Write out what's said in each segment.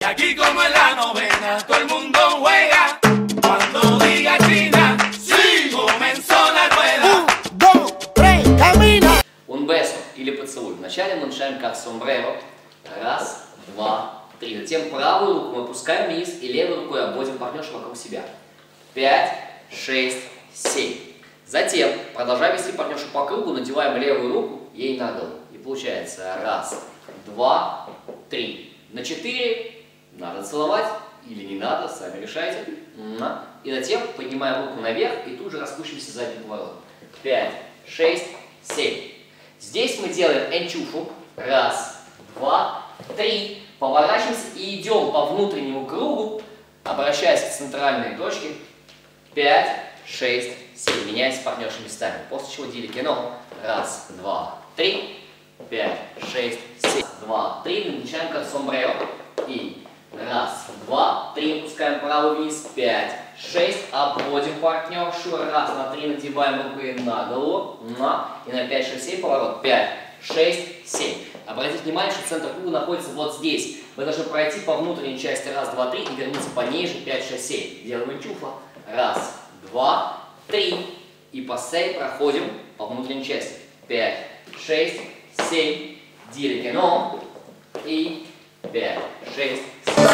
Aquí como en la novena, todo el mundo juega. Cuando diga China, sí, comenzó la rueda. 1, 2, 3, camina. Un beso или поцелуй. Вначале мы начинаем как сомбреро. Раз, два, три. Затем правую руку мы опускаем вниз и левой рукой обводим партнершу вокруг себя. 5, 6, 7. Затем, продолжая вести партнершу по кругу, надеваем левую руку ей на голову. И получается раз, два, три. На 4 надо целовать или не надо, сами решайте. И затем поднимаем руку наверх и тут же распущимся задним поворотом. 5, 6, 7. Здесь мы делаем энчуфу. Раз, два, три. Поворачиваемся и идем по внутреннему кругу, обращаясь к центральной точке. 5, 6, 7. Меняясь с партнершими местами. После чего дили кино. Раз, два, три. 5, 6, 7. 2, 3. Начинаем как сомбреро. И раз, два, три. Опускаем правую вниз. 5, 6. Обводим партнершу. Раз, на 3. Надеваем руку на голову. И на 5, 6, 7. Поворот. 5, 6, 7. Обратите внимание, что центр круга находится вот здесь. Вы должны пройти по внутренней части. Раз, два, три. И вернуться пониже. 5, 6, 7. Делаем энчуфа. Раз, два, три. И по сей проходим по внутренней части. 5, 6, 7. Дили кино. И 5, 6, 7.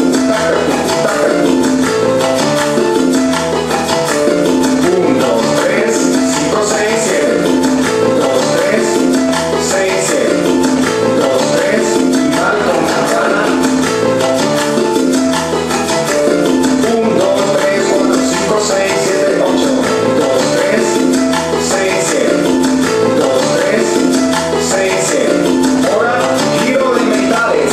1, 2, 3, 5, 6, 7. 2, 3, 6, 7. 2, 3, balcón, campana. 1, 2, 3, 4, 5, 6, 7, 8. 2, 3, 6, 7. 2, 3, 6, 7. Ahora, giro de metales.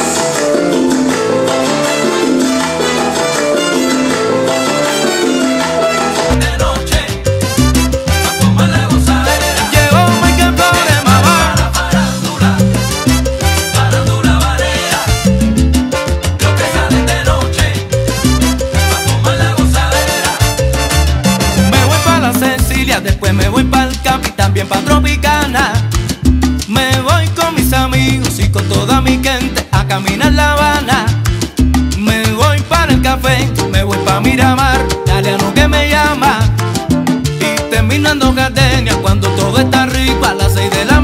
De noche, a tomar la gozadera. Llegó Michael Flores, mamá. Farándula, farándula varera. Los que salen de noche, a tomar la gozadera. Me voy pa' la Cecilia, después me voy pa' el Camp y también pa' Tropicana. Me voy con mis amigos y con toda mi gente a caminar La Habana. Me voy para el café, me voy pa' Miramar, Galeano que me llama. Y terminando Gardenia cuando todo está rico a las 6 de la